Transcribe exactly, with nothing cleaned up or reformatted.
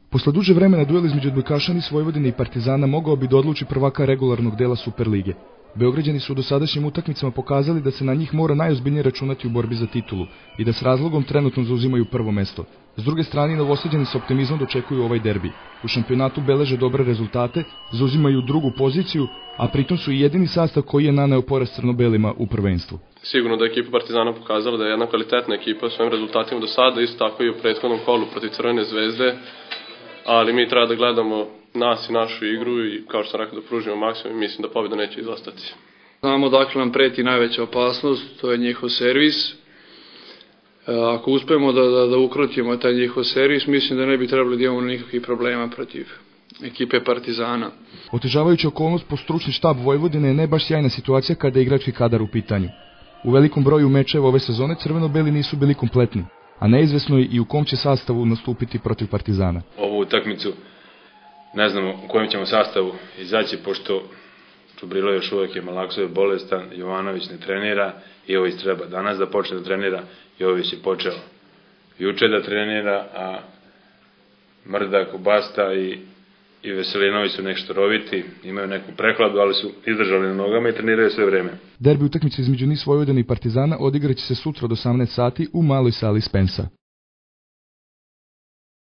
Posle duže vremena duel između odbojkaša Nis Vojvodine i Partizana mogao bi da odluči prvaka regularnog dela Superlige. Beograđani su u dosadašnjim utakmicama pokazali da se na njih mora najozbiljnije računati u borbi za titulu i da s razlogom trenutno zauzimaju prvo mesto. S druge strane, Novosađani s optimizmom dočekuju ovaj derbi. U šampionatu beleže dobre rezultate, zauzimaju drugu poziciju, a pritom su i jedini sastav koji je naneo poraz crno-belima u prvenstvu. Sigurno da je ekipa Partizana pokazala da je jedna kvalitetna ekipa svojim rezultatima do sada, isto tako i u prethodnom kolu protiv Crvene zvezde, ali mi treba da gledamo nas i našu igru i kao što sam rekao da pružimo maksimum i mislim da pobjeda neće izostati. Znamo dakle nam preti najveća opasnost, to je njihov servis. Ako uspemo da, da, da ukrotimo taj njihov servis, mislim da ne bi trebali da imamo nikakvih problema protiv ekipe Partizana. Otežavajuća okolnost po stručni štab Vojvodine je ne baš sjajna situacija kada je igrački kadar u pitanju. U velikom broju mečeva ove sezone crveno-beli nisu bili kompletni, a neizvesno je i u kom će sastavu nastupiti protiv Partizana. Ovu utakmicu ne znamo u kojem ćemo sastavu izaći, pošto Čubrilo još uvek je Malaksov je bolestan, Jovanović ne trenira, Jović treba danas da počne da trenira, Jović je počeo juče da trenira, a Mrdak, Basta i, i Veselinović su nešto roviti, imaju neku prehladu, ali su izdržali na nogama i treniraju sve vreme. Derbi utakmice između Nis Vojvodine i Partizana odigraće se sutra od osamnaest sati u maloj sali Spensa.